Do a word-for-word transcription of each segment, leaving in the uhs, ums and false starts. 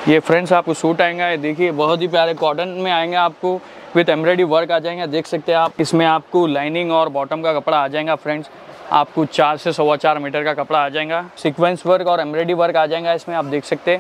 ये फ्रेंड्स आपको सूट आएगा, ये देखिए बहुत ही प्यारे कॉटन में आएंगे आपको, विथ एम्ब्रॉयडरी वर्क आ जाएंगे। देख सकते हैं आप, इसमें आपको लाइनिंग और बॉटम का कपड़ा आ जाएगा फ्रेंड्स। आपको चार से सवा चार मीटर का कपड़ा आ जाएगा। सीक्वेंस वर्क और एम्ब्रॉयडरी वर्क आ जाएगा इसमें, आप देख सकते हैं।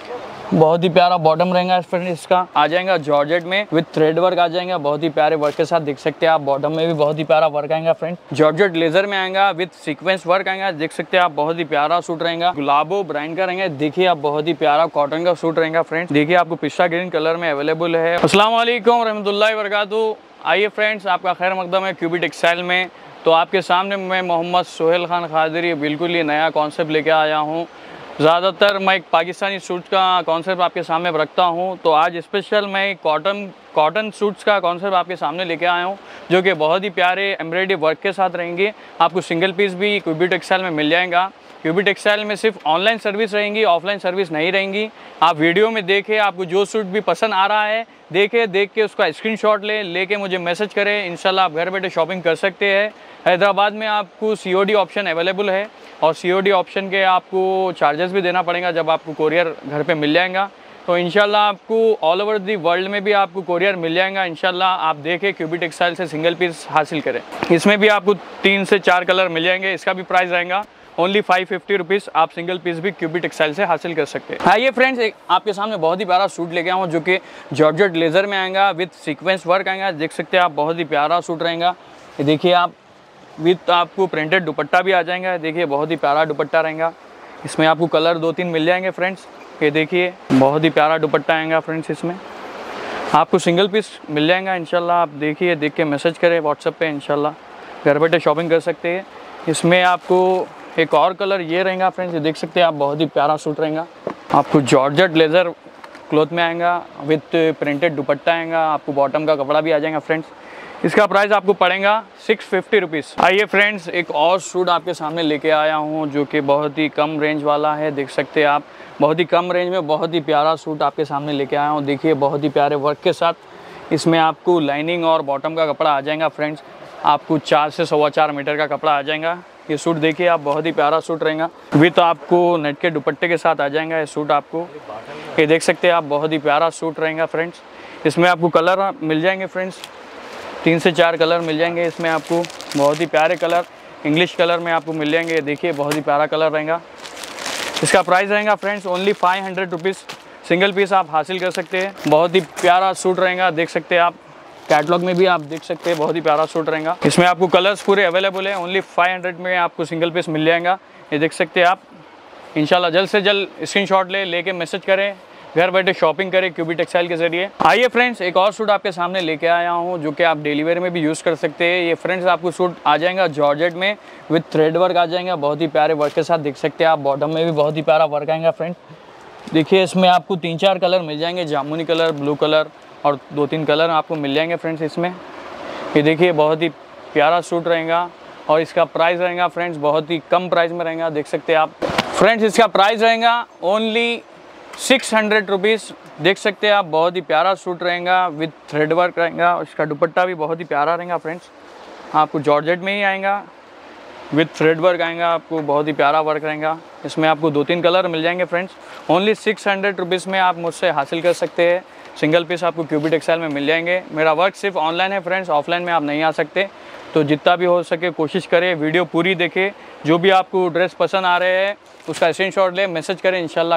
बहुत ही प्यारा बॉटम रहेगा फ्रेंड्स, इसका आ जाएगा जॉर्जेट में विथ थ्रेड वर्क आ जाएगा, बहुत ही प्यारे वर्क के साथ। देख सकते हैं आप, बॉटम में भी बहुत ही प्यारा वर्क आएगा फ्रेंड्स। जॉर्जेट लेजर में आएगा विथ सीक्वेंस वर्क आएगा। देख सकते हैं आप, बहुत ही प्यारा सूट रहेगा, गुलाबो ब्रांड का रहेगा। देखिए आप, बहुत ही प्यारा कॉटन का सूट रहेगा फ्रेंड्स। देखिए आपको पिस्ता ग्रीन कलर में अवेलेबल है। अस्सलाम वालेकुम रहमतुल्लाहि व बरकातहू। आइए फ्रेंड्स, आपका खैर मकदम है क्यूबी टेक्सटाइल में। तो आपके सामने मैं मोहम्मद सोहेल खान खादरी बिल्कुल ही नया कॉन्सेप्ट लेके आया हूँ। ज़्यादातर मैं एक पाकिस्तानी सूट का कॉन्सेप्ट आपके सामने रखता हूं, तो आज स्पेशल मैं कॉटन कॉटन सूट्स का कॉन्सेप्ट आपके सामने लेके आया हूं, जो कि बहुत ही प्यारे एम्ब्रॉयडरी वर्क के साथ रहेंगे। आपको सिंगल पीस भी क्यूबी टेक्सटाइल में मिल जाएगा। क्यूबी टेक्सटाइल में सिर्फ ऑनलाइन सर्विस रहेंगी, ऑफलाइन सर्विस नहीं रहेंगी। आप वीडियो में देखें, आपको जो सूट भी पसंद आ रहा है देखे देख के उसका स्क्रीनशॉट ले लेके मुझे मैसेज करें। इंशाल्लाह आप घर बैठे शॉपिंग कर सकते हैं। हैदराबाद में आपको सीओडी ऑप्शन अवेलेबल है, और सीओडी ऑप्शन के आपको चार्जेस भी देना पड़ेगा जब आपको कोरियर घर पे मिल जाएगा। तो इंशाल्लाह आपको ऑल ओवर दी वर्ल्ड में भी आपको कोरियर मिल जाएगा। इंशाल्लाह आप देखें, क्यूबी टेक्सटाइल से सिंगल पीस हासिल करें। इसमें भी आपको तीन से चार कलर मिल जाएंगे। इसका भी प्राइस रहेगा ओनली फाइव फिफ्टी रुपीज़। आप सिंगल पीस भी क्यूबी टेक्सटाइल से हासिल कर सकते हैं। आइए फ्रेंड्स, एक आपके सामने बहुत ही प्यारा सूट लेके आया हूँ, जो कि जॉर्जेट लेजर में आएगा विथ सीक्वेंस वर्क आएगा। देख सकते हैं आप, बहुत ही प्यारा सूट रहेगा। ये देखिए आप, विथ आपको प्रिंटेड दुपट्टा भी आ जाएगा। देखिए बहुत ही प्यारा दुपट्टा रहेगा। इसमें आपको कलर दो तीन मिल जाएंगे फ्रेंड्स। ये देखिए बहुत ही प्यारा दुपट्टा आएगा फ्रेंड्स। इसमें आपको सिंगल पीस मिल जाएगा। इंशाल्लाह आप देखिए, देख के मैसेज करें व्हाट्सएप पे। इंशाल्लाह घर बैठे शॉपिंग कर सकते हैं। इसमें आपको एक और कलर ये रहेगा फ्रेंड्स। ये देख सकते हैं आप, बहुत ही प्यारा सूट रहेगा। आपको जॉर्जेट लेज़र क्लॉथ में आएगा विथ प्रिंटेड दुपट्टा आएगा। आपको बॉटम का कपड़ा भी आ जाएगा फ्रेंड्स। इसका प्राइस आपको पड़ेगा सिक्स फिफ्टी रुपीज़। आइए फ्रेंड्स, एक और सूट आपके सामने लेके आया हूँ, जो कि बहुत ही कम रेंज वाला है। देख सकते हैं आप, बहुत ही कम रेंज में बहुत ही प्यारा सूट आपके सामने लेके आया हूँ। देखिए बहुत ही प्यारे वर्क के साथ। इसमें आपको लाइनिंग और बॉटम का कपड़ा आ जाएगा फ्रेंड्स। आपको चार से सवा चार मीटर का कपड़ा आ जाएगा। ये सूट देखिए आप, बहुत ही प्यारा सूट रहेगा। विथ आपको नेट के दुपट्टे के साथ आ जाएगा ये सूट आपको। ये देख सकते हैं आप, बहुत ही प्यारा सूट रहेगा फ्रेंड्स। इसमें आपको कलर मिल जाएंगे फ्रेंड्स, तीन से चार कलर मिल जाएंगे इसमें आपको। बहुत ही प्यारे कलर इंग्लिश कलर में आपको मिल जाएंगे। देखिए बहुत ही प्यारा कलर रहेगा। इसका प्राइस रहेगा friends only five hundred rupees. Single piece आप हासिल कर सकते हैं। बहुत ही प्यारा सूट रहेगा। देख सकते हैं आप, कैटलॉग में भी आप देख सकते हैं, बहुत ही प्यारा सूट रहेगा। इसमें आपको कलर्स पूरे अवेलेबल है। ओनली फाइव हंड्रेड में आपको सिंगल पीस मिल जाएगा। ये देख सकते हैं आप। इंशाल्लाह जल्द से जल्द स्क्रीनशॉट ले लेके मैसेज करें, घर बैठे शॉपिंग करें क्यूबी टेक्सटाइल के जरिए। आइए फ्रेंड्स, एक और सूट आपके सामने लेके आया हूँ, जो कि आप डेली वेयर में भी यूज़ कर सकते हैं। ये फ्रेंड्स आपको सूट आ जाएगा जॉर्जेट में विथ थ्रेड वर्क आ जाएगा, बहुत ही प्यारे वर्क के साथ। देख सकते हैं आप, बॉटम में भी बहुत ही प्यारा वर्क आएगा फ्रेंड्स। देखिए इसमें आपको तीन चार कलर मिल जाएंगे, जामुनी कलर, ब्लू कलर और दो तीन कलर आपको मिल जाएंगे फ्रेंड्स इसमें। ये देखिए बहुत ही प्यारा सूट रहेगा, और इसका प्राइस रहेगा फ्रेंड्स बहुत ही कम प्राइस में रहेगा। देख सकते हैं आप फ्रेंड्स, इसका प्राइस रहेगा ओनली सिक्स हंड्रेड रुपीज़। देख सकते हैं आप, बहुत ही प्यारा सूट रहेगा विथ थ्रेड वर्क रहेगा। इसका दुपट्टा भी बहुत ही प्यारा रहेगा फ्रेंड्स। आपको जॉर्जेट में ही आएगा, विथ थ्रेड वर्क आएगा। आपको बहुत ही प्यारा वर्क रहेगा। इसमें आपको दो तीन कलर मिल जाएंगे friends. Only six hundred rupees में आप मुझसे हासिल कर सकते हैं। सिंगल पीस आपको क्यूबी टेक्सटाइल में मिल जाएंगे। मेरा वर्क सिर्फ ऑनलाइन है फ्रेंड्स, ऑफलाइन में आप नहीं आ सकते। तो जितना भी हो सके कोशिश करें, वीडियो पूरी देखें। जो भी आपको ड्रेस पसंद आ रहे हैं उसका स्क्रीनशॉट ले, मैसेज करें। इंशाल्लाह